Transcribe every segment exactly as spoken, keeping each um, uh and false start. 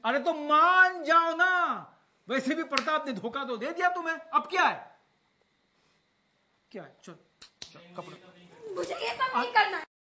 अरे तो मान जाओ ना, वैसे भी प्रताप ने धोखा तो दे दिया तुम्हें, अब क्या है? क्या है? चल चल कपड़े, मुझे ये सब नहीं करना है।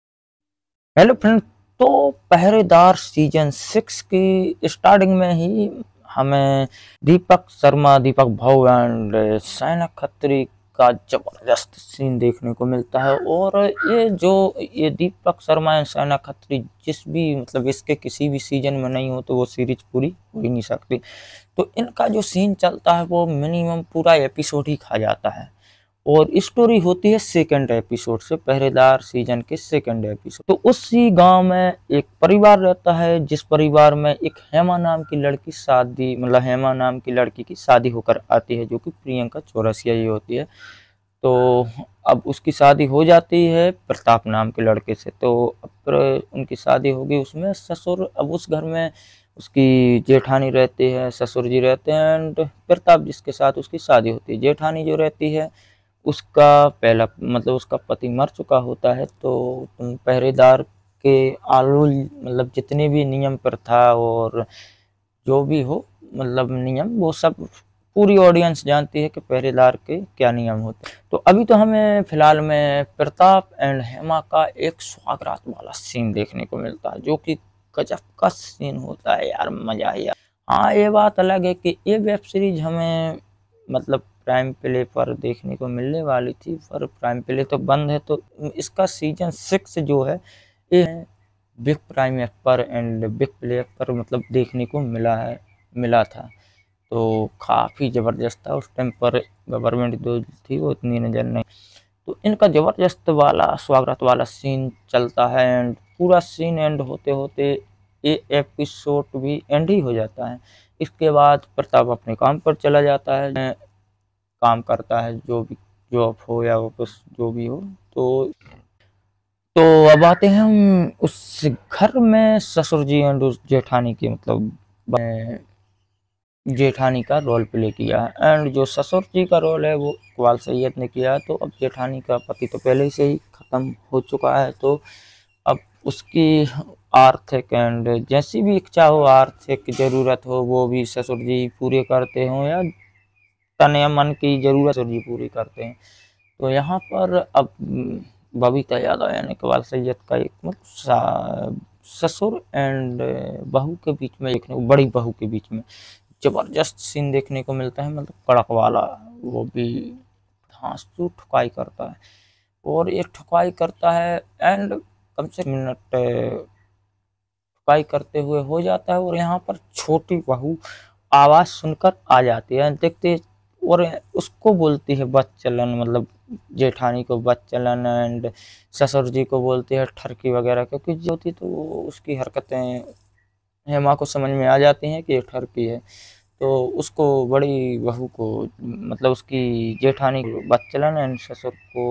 हेलो फ्रेंड, तो पहरेदार सीजन सिक्स की स्टार्टिंग में ही हमें दीपक शर्मा, दीपक भाऊ एंड साइना खत्री का जबरदस्त सीन देखने को मिलता है। और ये जो ये दीपक शर्मा एंड साइना खत्री जिस भी मतलब इसके किसी भी सीजन में नहीं हो तो वो सीरीज पूरी हो ही नहीं सकती। तो इनका जो सीन चलता है वो मिनिमम पूरा एपिसोड ही खा जाता है। और स्टोरी होती है सेकंड एपिसोड से, पहरेदार सीजन के सेकंड एपिसोड। तो उसी गांव में एक परिवार रहता है, जिस परिवार में एक हेमा नाम की लड़की शादी मतलब हेमा नाम की लड़की की शादी होकर आती है, जो कि प्रियंका चौरसिया ही होती है। तो अब उसकी शादी हो जाती है प्रताप नाम के लड़के से। तो अब उनकी शादी होगी, उसमें ससुर, अब उस घर में उसकी जेठानी रहती है, ससुर जी रहते हैं एंड प्रताप जिसके साथ उसकी शादी होती है। जेठानी जो रहती है उसका पहला मतलब उसका पति मर चुका होता है। तो तुम पहरेदार के आलू मतलब जितने भी नियम प्रथा और जो भी हो मतलब नियम, वो सब पूरी ऑडियंस जानती है कि पहरेदार के क्या नियम होते हैं। तो अभी तो हमें फिलहाल में प्रताप एंड हेमा का एक स्वागत वाला सीन देखने को मिलता है, जो कि गजब का सीन होता है यार, मजा है यार। हाँ, ये बात अलग है कि ये वेब सीरीज हमें मतलब प्राइम प्ले पर देखने को मिलने वाली थी, पर प्राइम प्ले तो बंद है। तो इसका सीजन सिक्स जो है ये बिग प्राइम ऐप पर एंड बिग प्ले ऐप पर मतलब देखने को मिला है मिला था। तो काफ़ी ज़बरदस्त था। उस टाइम पर गवर्नमेंट जो थी वो इतनी नज़र नहीं। तो इनका ज़बरदस्त वाला स्वागत वाला सीन चलता है एंड पूरा सीन एंड होते होते ये एपिसोड भी एंड ही हो जाता है। इसके बाद प्रताप अपने काम पर चला जाता है, काम करता है, जो भी जॉब हो या ऑफिस जो भी हो। तो तो अब आते हैं हम उस घर में ससुर जी एंड उस जेठानी की मतलब जेठानी का रोल प्ले किया है एंड जो ससुर जी का रोल है वो इकबाल सैयद ने किया है। तो अब जेठानी का पति तो पहले से ही ख़त्म हो चुका है, तो अब उसकी आर्थिक एंड जैसी भी इच्छा हो, आर्थिक ज़रूरत हो, वो भी ससुर जी पूरे करते हों या तन या मन की ज़रूरत ससुर जी पूरी करते हैं। तो यहाँ पर अब बबीता यादव यानी इकबाल सैयद का एक मतलब ससुर एंड बहू के बीच में, एक बड़ी बहू के बीच में जबरदस्त सीन देखने को मिलता है, मतलब कड़क वाला। वो भी धांसू ठुकाई करता है और एक ठुकाई करता है एंड कम से कम मिनट ठुकाई करते हुए हो जाता है। और यहाँ पर छोटी बहू आवाज़ सुनकर आ जाती है, देखते और उसको बोलती है बच्चलन, मतलब जेठानी को बच्चलन एंड ससुर जी को बोलती है ठरकी वगैरह, क्योंकि जो होती तो उसकी हरकतें हेमा को समझ में आ जाती हैं कि ये ठरकी है। तो उसको बड़ी बहू को मतलब उसकी जेठानी को बच्चलन एंड ससुर को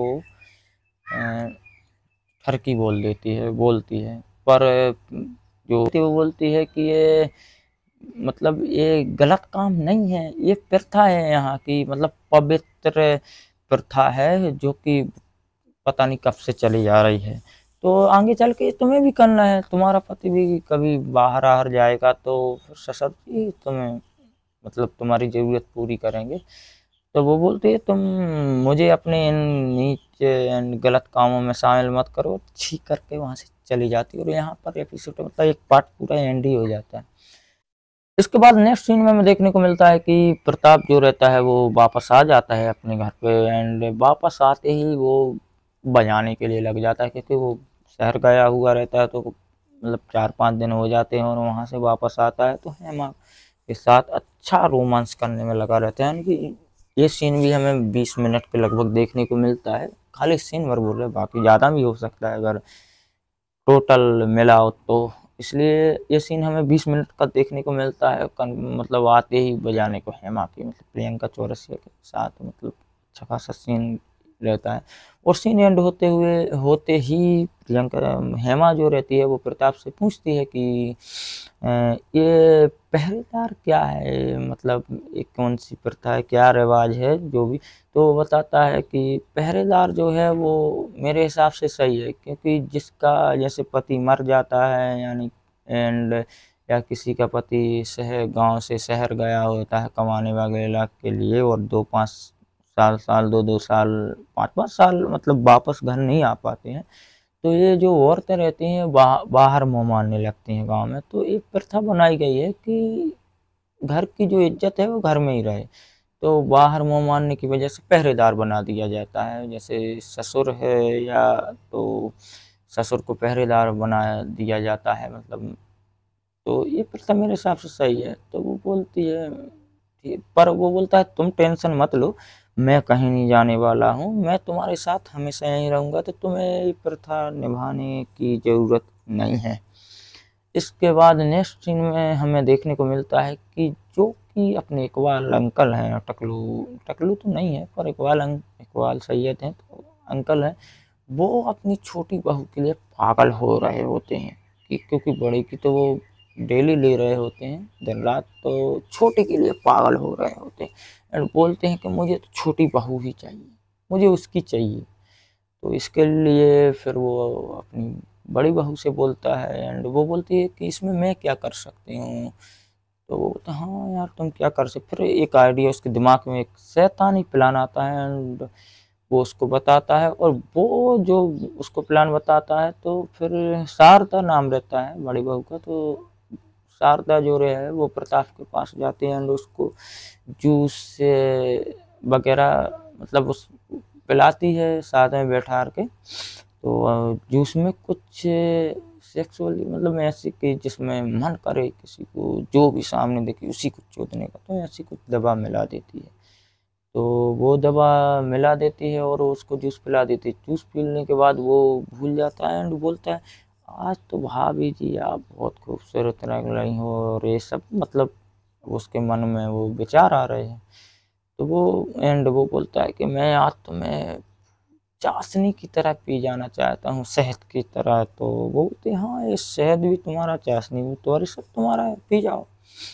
ठरकी बोल देती है बोलती है पर जो वो बोलती है कि ये मतलब ये गलत काम नहीं है, ये प्रथा है यहाँ की, मतलब पवित्र प्रथा है जो कि पता नहीं कब से चली जा रही है। तो आगे चल के तुम्हें भी करना है, तुम्हारा पति भी कभी बाहर आहर जाएगा तो ससुर जी तुम्हें मतलब तुम्हारी ज़रूरत पूरी करेंगे। तो वो बोलती है तुम मुझे अपने इन नीच एंड गलत कामों में शामिल मत करो, छींक करके वहाँ से चली जाती है। और यहाँ पर एपिसोड मतलब एक पार्ट पूरा एंड ही हो जाता है। इसके बाद नेक्स्ट सीन में हमें देखने को मिलता है कि प्रताप जो रहता है वो वापस आ जाता है अपने घर पे एंड वापस आते ही वो बजाने के लिए लग जाता है, क्योंकि वो शहर गया हुआ रहता है। तो मतलब चार पाँच दिन हो जाते हैं और वहाँ से वापस आता है तो हेमा के साथ अच्छा रोमांस करने में लगा रहता है। यानी कि ये सीन भी हमें बीस मिनट के लगभग देखने को मिलता है, खाली सीन भर बोल रहे, बाकी ज़्यादा भी हो सकता है अगर टोटल मिला हो तो। इसलिए ये सीन हमें बीस मिनट का देखने को मिलता है, मतलब आते ही बजाने को हेमा की मतलब प्रियंका चौरसिया के साथ मतलब अच्छा खासा सीन रहता है। और सीन एंड होते हुए होते ही प्रियंका हेमा जो रहती है वो प्रताप से पूछती है कि ये पहरेदार क्या है, मतलब एक कौन सी प्रथा है, क्या रिवाज है जो भी। तो वो बताता है कि पहरेदार जो है वो मेरे हिसाब से सही है, क्योंकि जिसका जैसे पति मर जाता है यानी एंड या किसी का पति शहर गांव से शहर गया होता है कमाने वगैरह के लिए और दो पाँच साल साल दो दो साल पाँच पाँच साल मतलब वापस घर नहीं आ पाते हैं, तो ये जो औरतें रहती हैं बा, बाहर मुँह मारने लगती हैं गांव में। तो एक प्रथा बनाई गई है कि घर की जो इज्जत है वो घर में ही रहे, तो बाहर मुँह मारने की वजह से पहरेदार बना दिया जाता है। जैसे ससुर है या तो ससुर को पहरेदार बना दिया जाता है, मतलब तो ये प्रथा मेरे हिसाब से सही है। तो वो बोलती है, पर वो बोलता है तुम टेंशन मत लो, मैं कहीं नहीं जाने वाला हूँ, मैं तुम्हारे साथ हमेशा यहीं रहूँगा, तो तुम्हें ये प्रथा निभाने की ज़रूरत नहीं है। इसके बाद नेक्स्ट सीन में हमें देखने को मिलता है कि जो कि अपने इकबाल अंकल हैं, टकलू टकलू तो नहीं है पर इकबाल इकबाल सैयद हैं, तो अंकल हैं, वो अपनी छोटी बहू के लिए पागल हो रहे होते हैं कि क्योंकि बड़े की तो वो डेली ले रहे होते हैं दिन रात, तो छोटे के लिए पागल हो रहे होते हैं एंड बोलते हैं कि मुझे तो छोटी बहू ही चाहिए, मुझे उसकी चाहिए। तो इसके लिए फिर वो अपनी बड़ी बहू से बोलता है एंड वो बोलती है कि इसमें मैं क्या कर सकती हूँ। तो वो बोलता है हाँ यार तुम क्या कर सकते। फिर एक आइडिया उसके दिमाग में, एक शैतानी प्लान आता है एंड वो उसको बताता है, और वो जो उसको प्लान बताता है तो फिर शारदा नाम रहता है बड़ी बहू का, तो शारदा जो है वो प्रताप के पास जाती है एंड उसको जूस वगैरह मतलब उस पिलाती है साथ में बैठा के। तो जूस में कुछ सेक्सुअली मतलब ऐसी कि जिसमें मन करे किसी को जो भी सामने देखे उसी को चोदने का, तो ऐसी कुछ दवा मिला देती है। तो वो दवा मिला देती है और उसको जूस पिला देती है। जूस पीने के बाद वो भूल जाता है एंड बोलता है आज तो भाभी जी आप बहुत खूबसूरत लग रही हो, और ये सब मतलब उसके मन में वो विचार आ रहे हैं। तो वो एंड वो बोलता है कि मैं आज तो मैं चाशनी की तरह पी जाना चाहता हूँ, शहद की तरह। तो वो बोलते हैं हाँ ये शहद भी तुम्हारा, चाशनी भी तुम्हारी, सब तुम्हारा है, पी जाओ।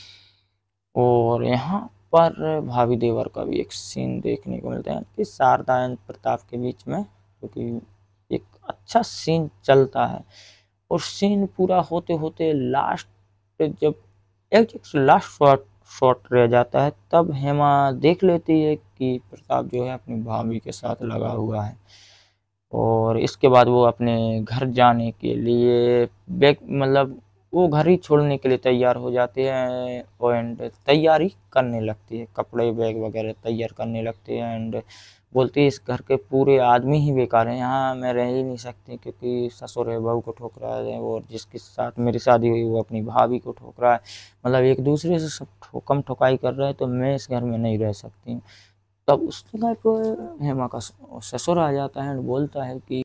और यहाँ पर भाभी देवर का भी एक सीन देखने को मिलता है कि शारदा एंड प्रताप के बीच में, क्योंकि तो एक अच्छा सीन चलता है और सीन पूरा होते होते लास्ट जब एक लास्ट शॉट शॉट रह जाता है तब हेमा देख लेती है कि प्रताप जो है अपनी भाभी के साथ लगा हुआ है। और इसके बाद वो अपने घर जाने के लिए बैग मतलब वो घर ही छोड़ने के लिए तैयार हो जाते हैं एंड तैयारी करने लगती है, कपड़े बैग वगैरह तैयार करने लगती है एंड बोलती है इस घर के पूरे आदमी ही बेकार हैं, यहाँ मैं रह ही नहीं सकती क्योंकि ससुर है बहू को ठोक रहा है और जिसके साथ मेरी शादी हुई वो अपनी भाभी को ठोक रहा है, मतलब एक दूसरे से सब ठोकम ठोकाई कर रहे हैं, तो मैं इस घर में नहीं रह सकती। तब उस जगह पर हेमा का ससुर आ जाता है और बोलता है कि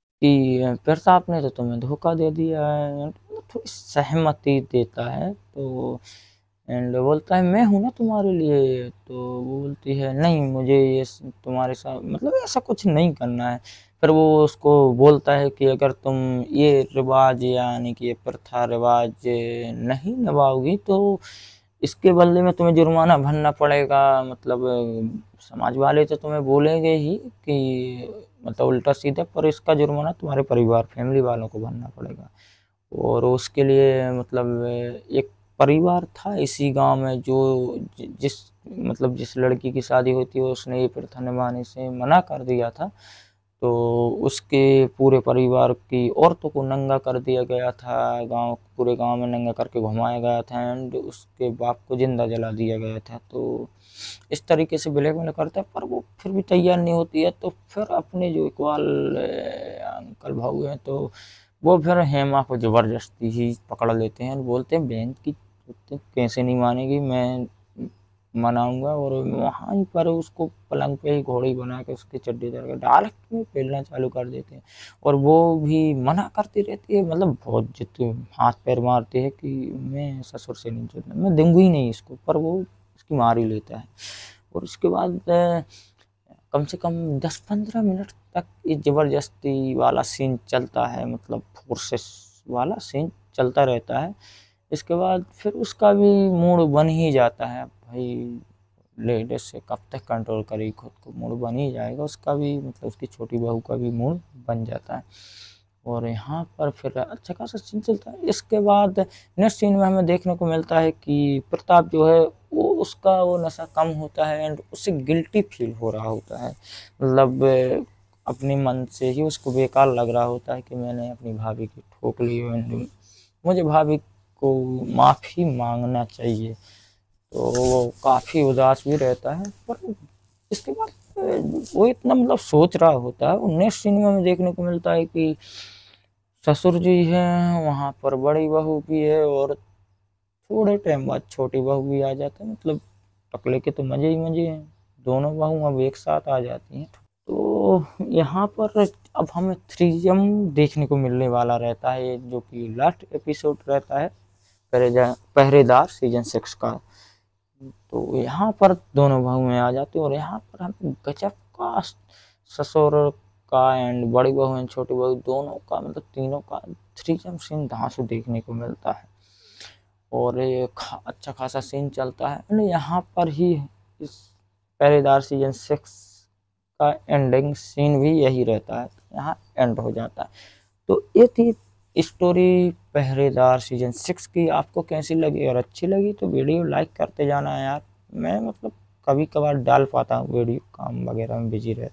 कि प्रताप ने तो तुम्हें धोखा दे दिया है, थोड़ी सहमति देता है। तो एंड बोलता है मैं हूँ ना तुम्हारे लिए। तो वो बोलती है नहीं मुझे ये तुम्हारे साथ मतलब ऐसा कुछ नहीं करना है। फिर वो उसको बोलता है कि अगर तुम ये रिवाज यानी कि ये प्रथा रिवाज नहीं निभाओगी तो इसके बदले में तुम्हें जुर्माना भरना पड़ेगा, मतलब समाज वाले तो तुम्हें बोलेंगे ही कि मतलब उल्टा सीधा, पर इसका जुर्माना तुम्हारे परिवार फैमिली वालों को भरना पड़ेगा। और उसके लिए मतलब एक परिवार था इसी गांव में जो जिस मतलब जिस लड़की की शादी होती है उसने ये प्रथा निभाने से मना कर दिया था, तो उसके पूरे परिवार की औरतों को नंगा कर दिया गया था, गांव पूरे गांव में नंगा करके घुमाया गया था एंड उसके बाप को जिंदा जला दिया गया था। तो इस तरीके से ब्लैकमेल करता है पर वो फिर भी तैयार नहीं होती है। तो फिर अपने जो इकबाल अंकल भाऊ हैं तो वो फिर हेमा को ज़बरदस्ती ही पकड़ लेते हैं और बोलते हैं बहन की कैसे नहीं मानेगी, मैं मनाऊंगा। और वहाँ पर उसको पलंग पे ही घोड़ी बना के उसकी चड्डी दर डाल के पेलना चालू कर देते हैं और वो भी मना करती रहती है, मतलब बहुत जिद हाथ पैर मारती है कि मैं ससुर से नहीं चलना, मैं दूंगी ही नहीं इसको, पर वो उसकी मार ही लेता है। और उसके बाद कम से कम दस पंद्रह मिनट तक ये ज़बरदस्ती वाला सीन चलता है, मतलब फोर्सेस वाला सीन चलता रहता है। इसके बाद फिर उसका भी मूड बन ही जाता है, भाई लेडीज से कब तक कंट्रोल करेगी खुद को, मूड बन ही जाएगा उसका भी, मतलब उसकी छोटी बहू का भी मूड बन जाता है। और यहाँ पर फिर अच्छा खासा सीन चलता है। इसके बाद नेक्स्ट सीन में हमें देखने को मिलता है कि प्रताप जो है वो उसका वो नशा कम होता है एंड उसे गिल्टी फील हो रहा होता है, मतलब अपने मन से ही उसको बेकार लग रहा होता है कि मैंने अपनी भाभी की ठोक ली एंड मुझे भाभी को माफ़ी मांगना चाहिए। तो वो काफ़ी उदास भी रहता है, पर इसके बाद वो इतना मतलब सोच रहा होता है। और नेक्स्ट सीन में हमें देखने को मिलता है कि ससुर जी हैं, वहाँ पर बड़ी बहू भी है और थोड़े टाइम बाद छोटी बहू भी आ जाता है। मतलब टकले के तो मजे ही मजे हैं, दोनों बहू अब एक साथ आ जाती हैं। तो यहाँ पर अब हमें थ्रीजम देखने को मिलने वाला रहता है, जो कि लास्ट एपिसोड रहता है पहरेदार सीजन सिक्स का। तो यहाँ पर दोनों बहुएं आ जाती हैं और यहाँ पर हमें गजब का ससुर का एंड बड़ी बहू एंड छोटी बहू दोनों का मतलब तीनों का थ्रीजम सीन धांसू देखने को मिलता है और एक अच्छा खासा सीन चलता है। एंड यहाँ पर ही इस पहरेदार सीजन सिक्स का एंडिंग सीन भी यही रहता है, यहाँ एंड हो जाता है। तो ये थी स्टोरी पहरेदार सीजन सिक्स की। आपको कैसी लगी? और अच्छी लगी तो वीडियो लाइक करते जाना यार। मैं मतलब कभी कभार डाल पाता हूँ वीडियो, काम वगैरह में बिजी रहता हूँ।